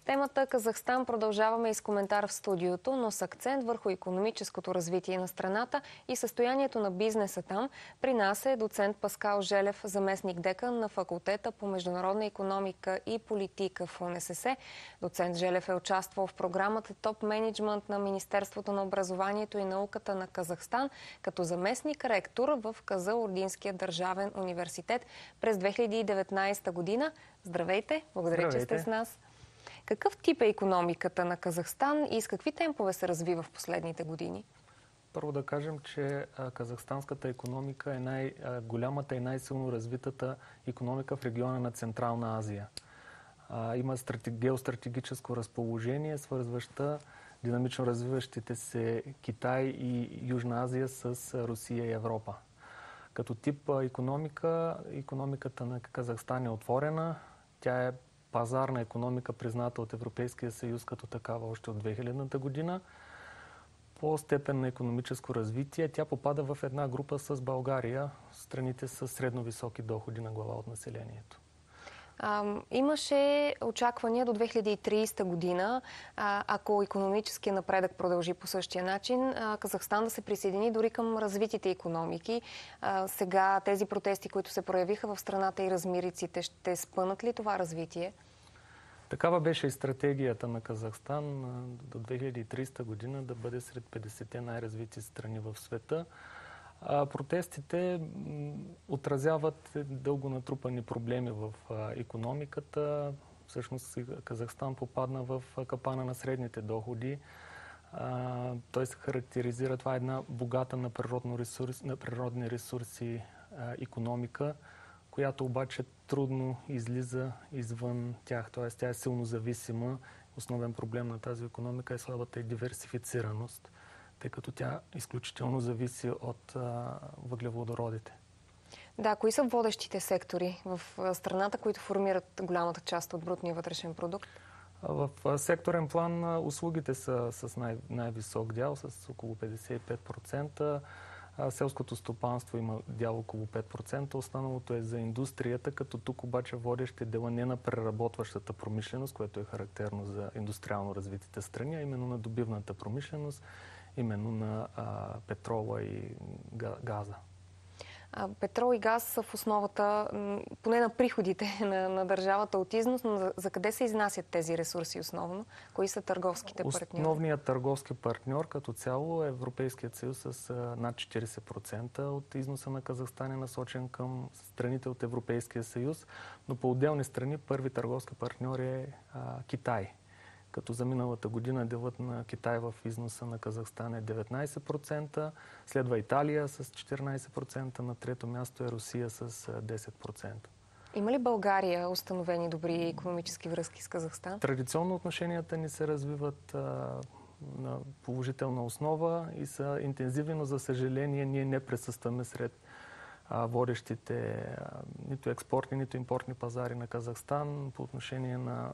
Темата Казахстан продължаваме и с коментар в студиото, но с акцент върху икономическото развитие на страната и състоянието на бизнеса там. При нас е доцент Паскал Желев, заместник декан на факултета по международна икономика и политика в УНСС. Доцент Желев е участвал в програмата Топ Мениджмънт на Министерството на образованието и науката на Казахстан като заместник ректор в Каза-Ординския държавен университет през 2019 година. Здравейте! Благодаря, че сте с нас. Какъв тип е икономиката на Казахстан и с какви темпове се развива в последните години? Първо да кажем, че казахстанската икономика е най-голямата и най-силно развитата икономика в региона на Централна Азия. Има геостратегическо разположение, свързваща динамично развиващите се Китай и Южна Азия с Русия и Европа. Като тип икономиката на Казахстан е отворена. Тя е пазарна икономика, призната от Европейския съюз като такава още от 2000-та година. По степен на икономическо развитие тя попада в една група с България, страните с средно високи доходи на глава от населението. Имаше очаквания до 2030 година, ако икономическия напредък продължи по същия начин, Казахстан да се присъедини дори към развитите икономики. Сега тези протести, които се проявиха в страната и размириците, ще спънат ли това развитие? Такава беше и стратегията на Казахстан до 2030 година да бъде сред 50-те най-развити страни в света. Протестите отразяват дълго натрупани проблеми в икономиката. Всъщност Казахстан попадна в капана на средните доходи. Той се характеризира, това е една богата на природни ресурси икономика, която обаче трудно излиза извън тях. Т.е. тя е силно зависима. Основен проблем на тази икономика е слабата и диверсифицираност, тъй като тя изключително зависи от въглеводородите. Да, кои са водещите сектори в страната, които формират голямата част от брутния вътрешен продукт? В секторен план услугите са с най-висок дял, с около 55%. Селското стопанство има дял около 5%. Останалото е за индустрията, като тук обаче водещ е дела не на преработващата промишленост, което е характерно за индустриално развитите страни, а именно на добивната промишленост, именно на петрола и газа. Петрол и газ са в основата, поне на приходите на държавата от износ, но за къде се изнасят тези ресурси основно? Кои са търговските партньори? Основният търговски партньор като цяло е Европейският съюз с над 40% от износа на Казахстан е насочен към страните от Европейския съюз, но по отделни страни първи търговски партньор е Китай. Като за миналата година делът на Китай в износа на Казахстан е 19%, следва Италия с 14%, на трето място е Русия с 10%. Има ли България установени добри икономически връзки с Казахстан? Традиционно отношенията ни се развиват на положителна основа и са интензивни, но за съжаление ние не присъстваме сред водещите нито експортни, нито импортни пазари на Казахстан по отношение на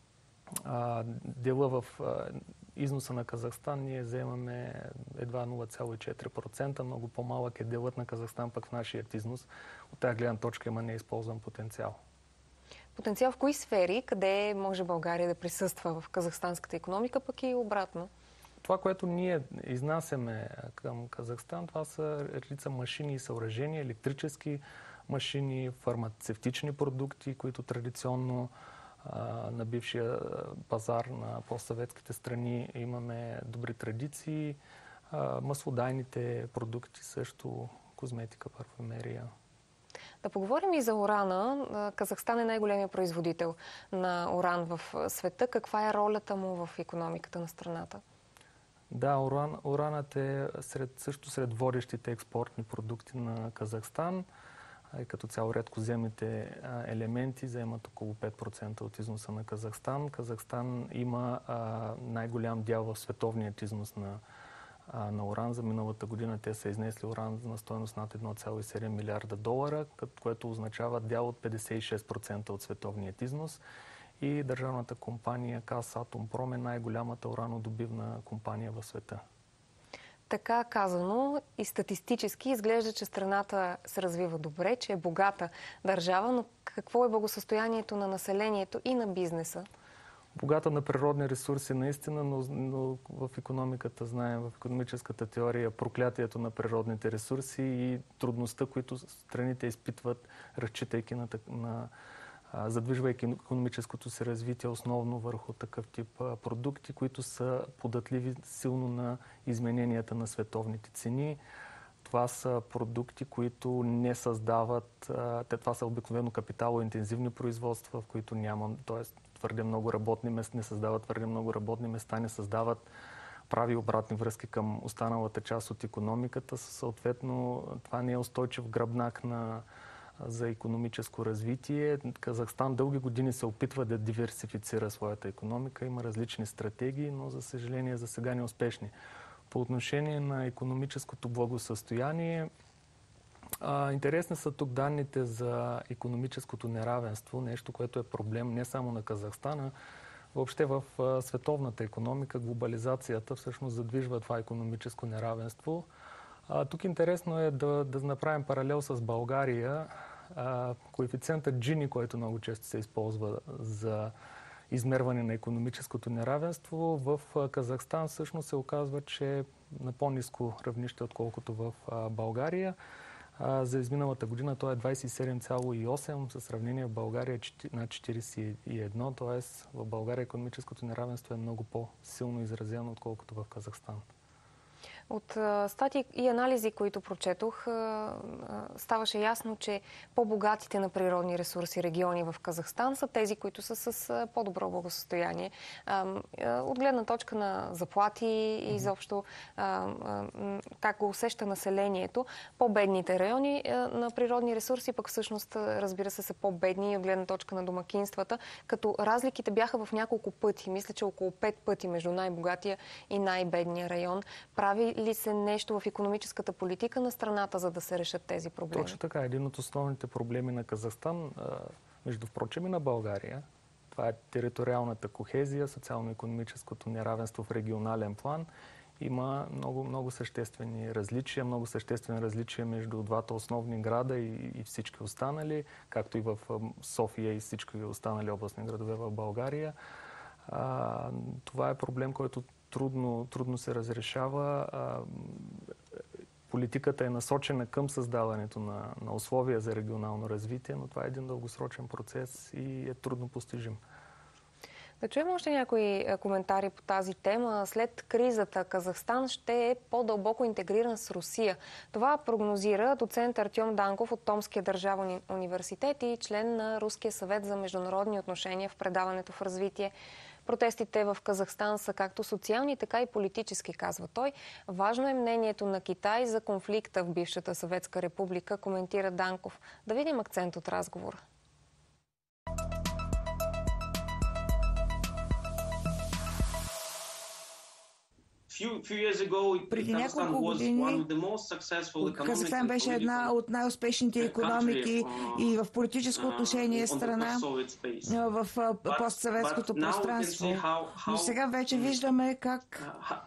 дела в износа на Казахстан. Ние вземаме едва 0,4%. Много по-малък е делът на Казахстан пък в нашия износ. От тази гледна точка има неизползван потенциал. Потенциал в кои сфери? Къде може България да присъства в казахстанската икономика, пък и обратно? Това, което ние изнасяме към Казахстан, това са редица машини и съоръжения, електрически машини, фармацевтични продукти, които традиционно на бившия пазар на постсъветските страни имаме добри традиции. Маслодайните продукти също, козметика, парфюмерия. Да поговорим и за урана. Казахстан е най-големия производител на уран в света. Каква е ролята му в икономиката на страната? Да, уранът е също сред водещите експортни продукти на Казахстан. И като цяло редкоземните елементи заемат около 5% от износа на Казахстан. Казахстан има най-голям дял в световният износ на уран. За миналата година те са изнесли уран на стойност над 1,7 милиарда долара, което означава дял от 56% от световният износ. И държавната компания Казатомпром е най-голямата уранодобивна компания в света. Така казано и статистически изглежда, че страната се развива добре, че е богата държава, но какво е благосъстоянието на населението и на бизнеса? богата на природни ресурси наистина, но в икономиката знаем, в икономическата теория, проклятието на природните ресурси и трудността, които страните изпитват, разчитайки задвижвайки икономическото си развитие основно върху такъв тип продукти, които са податливи силно на измененията на световните цени. Това са продукти, които не създават, това са обикновено капиталоинтензивни производства, в които няма, т.е. твърде много работни места, не създават твърде много работни места, не създават прави обратни връзки към останалата част от икономиката. Съответно, това не е устойчив гръбнак за икономическо развитие. Казахстан дълги години се опитва да диверсифицира своята икономика. Има различни стратегии, но за съжаление за сега неуспешни. По отношение на икономическото благосъстояние, интересни са тук данните за икономическото неравенство, нещо, което е проблем не само на Казахстан, а въобще в световната икономика. Глобализацията всъщност задвижва това икономическо неравенство. Тук интересно е да направим паралел с България. Коефициентът Джини, който много често се използва за измерване на икономическото неравенство, в Казахстан всъщност се оказва, че е на по-ниско равнище, отколкото в България. За изминалата година той е 27,8, със сравнение в България на 41, т.е. в България икономическото неравенство е много по-силно изразено, отколкото в Казахстан. От статии и анализи, които прочетох, ставаше ясно, че по-богатите на природни ресурси региони в Казахстан са тези, които са с по-добро благосъстояние. От гледна точка на заплати и изобщо как го усеща населението, по-бедните райони на природни ресурси пък всъщност, разбира се, са по-бедни и от гледна точка на домакинствата, като разликите бяха в няколко пъти. Мисля, че около 5 пъти между най-богатия и най-бедния район. Прави ли се нещо в икономическата политика на страната, за да се решат тези проблеми? Точно така. Един от основните проблеми на Казахстан, между впрочем и на България, това е териториалната кохезия, социално-икономическото неравенство в регионален план. Има много съществени различия между двата основни града и всички останали, както и в София и всички останали областни градове в България. Това е проблем, който трудно се разрешава. Политиката е насочена към създаването на условия за регионално развитие, но това е един дългосрочен процес и е трудно постижим. Да чуем още някои коментари по тази тема. След кризата Казахстан ще е по-дълбоко интегриран с Русия. Това прогнозира доцент Артем Данков от Томския държавен университет и член на Руския съвет за международни отношения в предаването в развитие. Протестите в Казахстан са както социални, така и политически, казва той. Важно е мнението на Китай за конфликта в бившата Съветска република, коментира Данков. Да видим акцент от разговора. Преди няколко години Казахстан беше една от най-успешните икономики и в политическо отношение страна в постсъветското пространство. Но сега вече виждаме как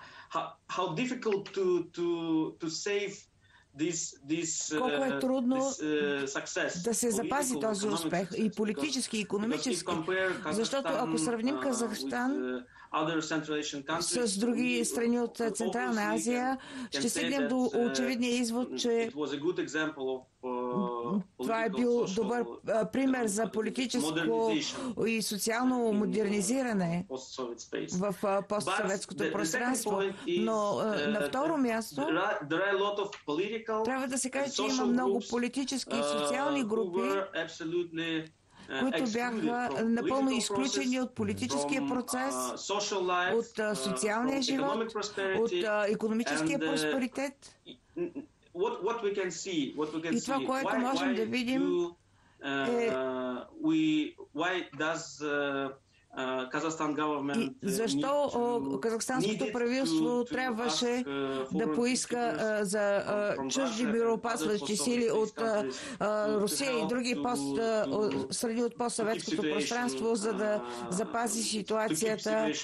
колко е трудно да се запази този успех и политически, и икономически. Защото ако сравним Казахстан с други страни от Централна Азия, ще стигнем до очевидния извод, че това е бил добър пример за политическо и социално модернизиране в постсъветското пространство. Но на второ място трябва да се каже, че има много политически и социални групи, които бяха напълно изключени от политическия процес, от социалния живот, от икономическия просперитет. И това, което можем да видим е защо казахстанското правителство трябваше да поиска за чужди мироопазващи сили от Русия и други страни от постсъветското пространство, за да запази ситуацията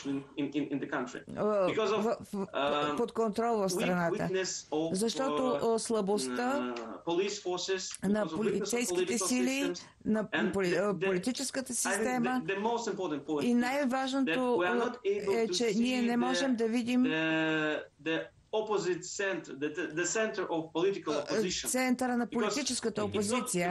под контрол в страната. Защото слабостта на полицейските сили, на политическата система и Най-важното е, че ние не можем да видим центъра на политическата опозиция.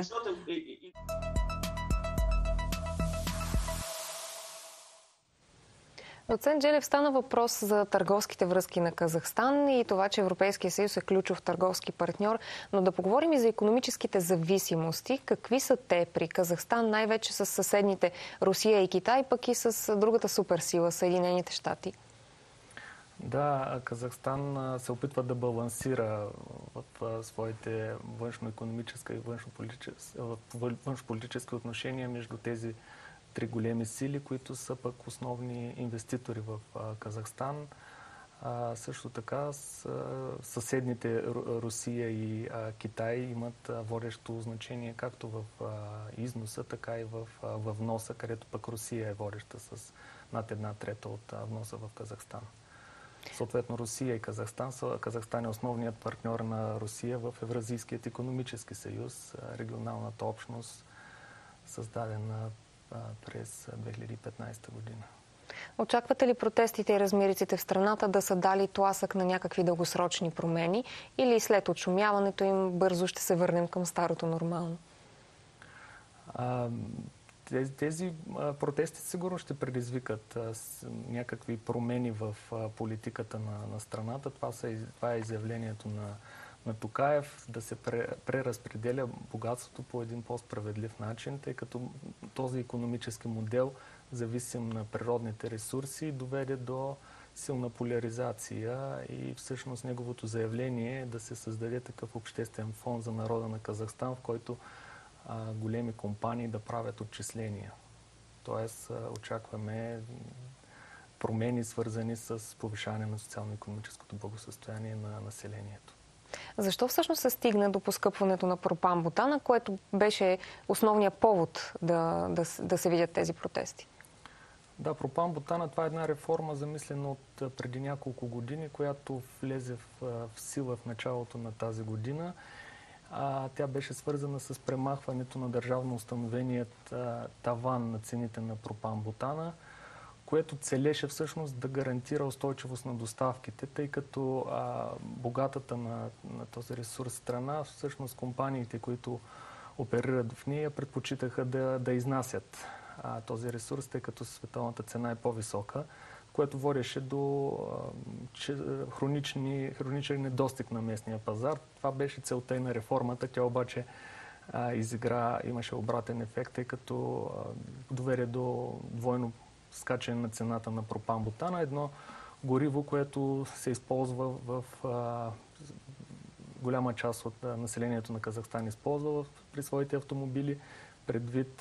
Доцент Желев, стана въпрос за търговските връзки на Казахстан и това, че Европейския съюз е ключов търговски партньор, но да поговорим и за икономическите зависимости. Какви са те при Казахстан, най-вече с съседните Русия и Китай, пък и с другата суперсила, Съединените щати? Да, Казахстан се опитва да балансира в своите външно-икономически и външно-политически отношения между тези три големи сили, които са пък основни инвеститори в Казахстан. Също така съседните Русия и Китай имат водещо значение както в износа, така и в вноса, където пък Русия е водеща с над 1/3 от вноса в Казахстан. Съответно Русия и Казахстан Казахстан е основният партньор на Русия в Евразийският икономически съюз, регионалната общност, създадена през 2015 година. Очаквате ли протестите и размириците в страната да са дали тласък на някакви дългосрочни промени или след отшумяването им бързо ще се върнем към старото нормално? Тези протести сигурно ще предизвикат някакви промени в политиката на страната. Това е изявлението на Токаев, да се преразпределя богатството по един по-справедлив начин, тъй като този икономически модел, зависим на природните ресурси, доведе до силна поляризация и всъщност неговото заявление е да се създаде такъв обществен фонд за народа на Казахстан, в който големи компании да правят отчисления. Тоест очакваме промени, свързани с повишаване на социално-икономическото благосъстояние на населението. Защо всъщност се стигна до поскъпването на пропан-бутана, което беше основният повод да се видят тези протести? Да, пропан-бутана, това е една реформа, замислена от преди няколко години, която влезе в сила в началото на тази година. Тя беше свързана с премахването на държавно установеният таван на цените на пропан-бутана, което целеше всъщност да гарантира устойчивост на доставките, тъй като богатата на този ресурс страна, всъщност компаниите, които оперират в нея, предпочитаха да изнасят този ресурс, тъй като световната цена е по-висока, което водеше до хроничен недостиг на местния пазар. Това беше целта и на реформата. Тя обаче имаше обратен ефект, тъй като доведе до двойно скачане на цената на пропан-бутана. Едно гориво, което се използва в голяма част от населението на Казахстан използва при своите автомобили, предвид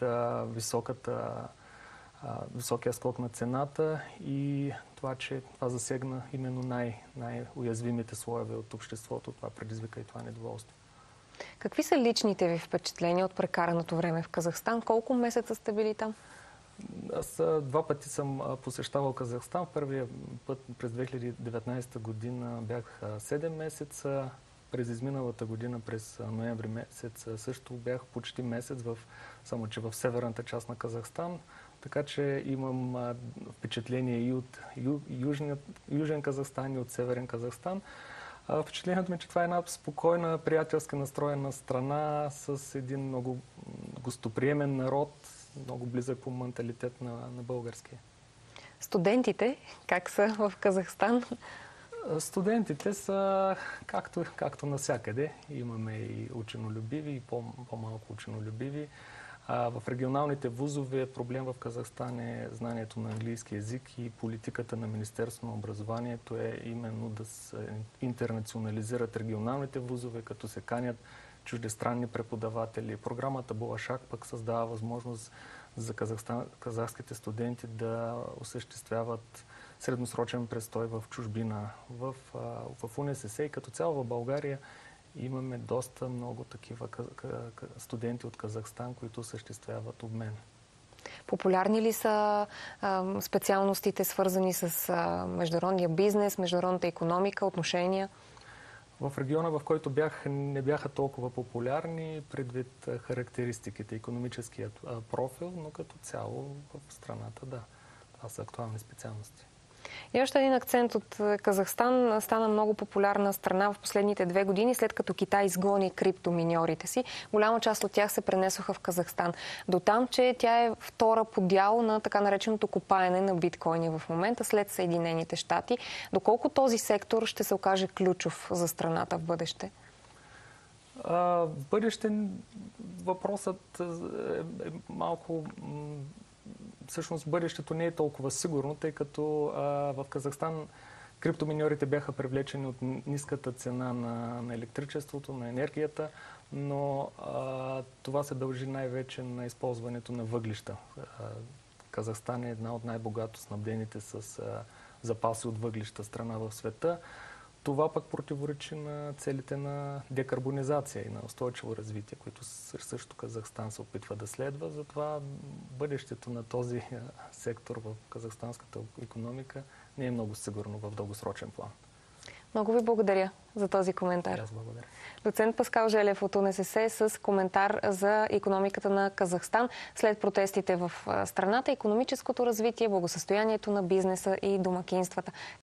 високия скок на цената и това, че това засегна именно най-уязвимите слоеве от обществото. Това предизвика и това недоволство. Какви са личните ви впечатления от прекараното време в Казахстан? Колко месеца сте били там? Аз 2 пъти съм посещавал Казахстан. Първия път през 2019 година бях 7 месеца. През изминалата година, през ноември месец, също бях почти месец, само че в северната част на Казахстан. Така че имам впечатление и от Южен Казахстан, и от Северен Казахстан. Впечатлението ми е, че това е една спокойна, приятелска настроена страна с един много гостоприемен народ, много близък по менталитет на българския. Студентите как са в Казахстан? Студентите са както навсякъде. Имаме и ученолюбиви, и по-малко ученолюбиви. В регионалните вузове проблем в Казахстан е знанието на английски език и политиката на Министерството на образованието е именно да се интернационализират регионалните вузове, като се канят чуждестранни преподаватели. Програмата Болашак пък създава възможност за казахските студенти да осъществяват средносрочен престой в чужбина. В УНСС и като цяло в България имаме доста много такива студенти от Казахстан, които осъществяват обмен. Популярни ли са специалностите, свързани с международния бизнес, международната икономика, отношения? В региона, в който бях, не бяха толкова популярни предвид характеристиките, икономическият профил, но като цяло в страната, да. това са актуални специалности. И още един акцент от Казахстан. Стана много популярна страна в последните 2 години, след като Китай изгони криптоминьорите си. Голяма част от тях се пренесоха в Казахстан. До там, че тя е втора по дял на така нареченото копаене на биткоини в момента след Съединените щати. Доколко този сектор ще се окаже ключов за страната в бъдеще? В бъдеще въпросът е малко... Всъщност бъдещето не е толкова сигурно, тъй като в Казахстан криптоминьорите бяха привлечени от ниската цена на електричеството, на енергията, но това се дължи най-вече на използването на въглища. Казахстан е една от най-богато снабдените с запаси от въглища страна в света. Това пък противоречи на целите на декарбонизация и на устойчиво развитие, които също Казахстан се опитва да следва. Затова бъдещето на този сектор в казахстанската икономика не е много сигурно в дългосрочен план. Много ви благодаря за този коментар. Аз благодаря. Доцент Паскал Желев от УНСС с коментар за икономиката на Казахстан след протестите в страната, икономическото развитие, благосъстоянието на бизнеса и домакинствата.